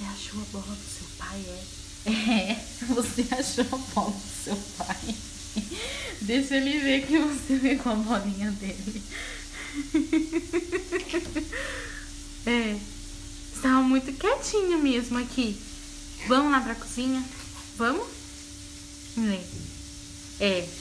achou a bola do seu pai, é? É, você achou a bola do seu pai. Deixa ele ver que você pegou a bolinha dele. É, estava muito quietinho mesmo aqui. Vamos lá pra cozinha? Vamos? É,